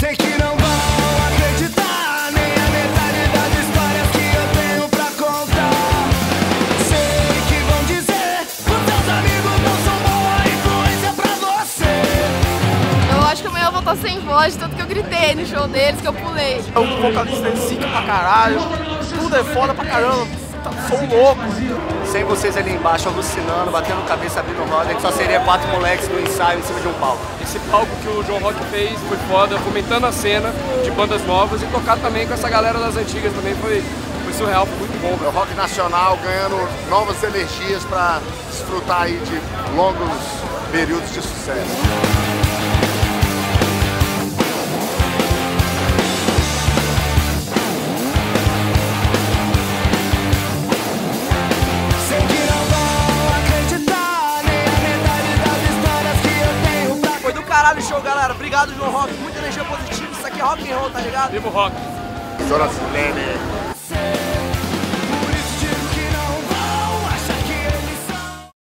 Sei que não vão acreditar nem a metade das histórias que eu tenho pra contar. Sei que vão dizer os teus amigos não são boa influência pra você. Eu acho que amanhã eu vou estar sem voz, tanto que eu gritei no show deles, que eu pulei. O vocalista é zica pra caralho, tudo é foda pra caramba, sou louco. Sem vocês ali embaixo alucinando, batendo cabeça, abrindo roda, a gente só seria 4 moleques no ensaio em cima de um palco. Esse palco que o João Rock fez foi foda, fomentando a cena de bandas novas e tocar também com essa galera das antigas também foi surreal, foi muito bom. O rock nacional ganhando novas energias para desfrutar aí de longos períodos de sucesso. Caralho, show, galera. Obrigado, João Rock. Muita energia positiva. Isso aqui é rock and roll, tá ligado? Viva o rock. Zona Silene.